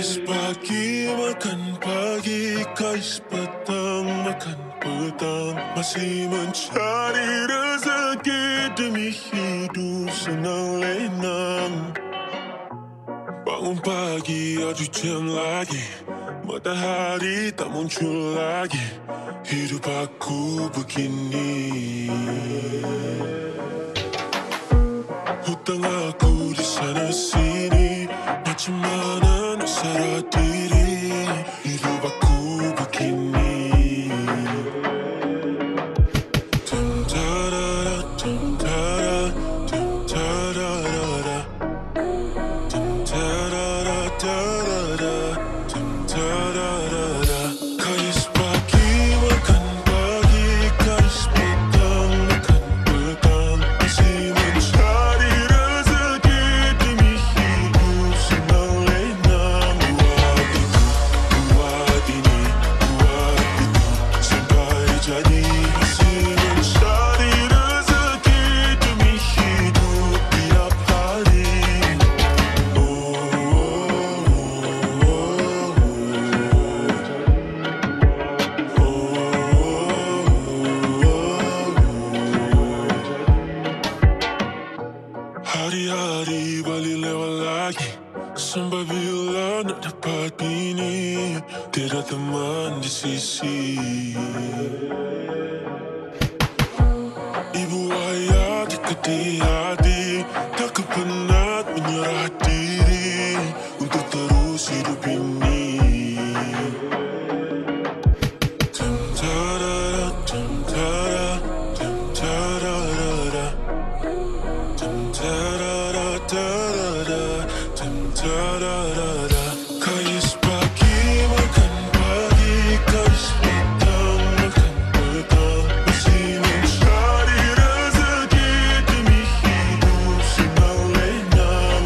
Kais pagi makan pagi, kais petang makan petang. Masih mencari rezeki demi hidup senang lenang. Bangun pagi, 7 jam lagi, matahari tak muncul lagi. Hidup aku begini. Hutang aku di sana sini, macam mana nak sadar diri. Hidup aku begini. Dum da da da, dum da da, dum da da da, dum da da da da da, dum da da da. Kais pagi makan pagi, kais petang makan petang. Masih mencari rezeki demi hidup senang lenang. Buat ini, buat itu, sampai jadi. Masih mencari rezeki demi hidup tiap hari. Hari-hari balik lewat lagi, sampai bila nak dapat bini, tiada teman di sisi. Ibu ayah dekat di hati, takkan pernah menyerah diri untuk terus hidup ini. Dum da da da, dum da da, dum da da da, dum da da da da, dum da da da. Kais pagi makan pagi, kais petang makan petang. Masih mencari rezeki demi hidup senang lenang.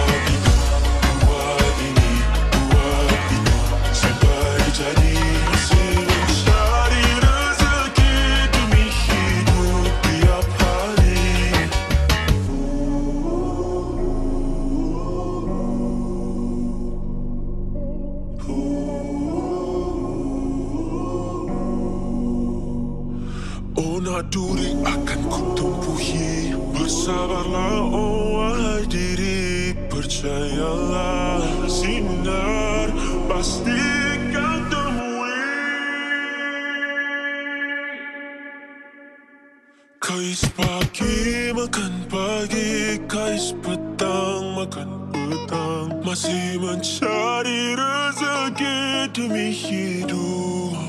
Buat ini, buat itu, sampai jadi. Masih mencari rezeki demi hidup tiap hari. Oh, nak duri akan ku tempuhi. Bersabarlah, oh wahai diri. Percayalah, sinar pasti kau temui. Kais pagi makan pagi, kais petang makan petang. Masih mencari rezeki demi hidup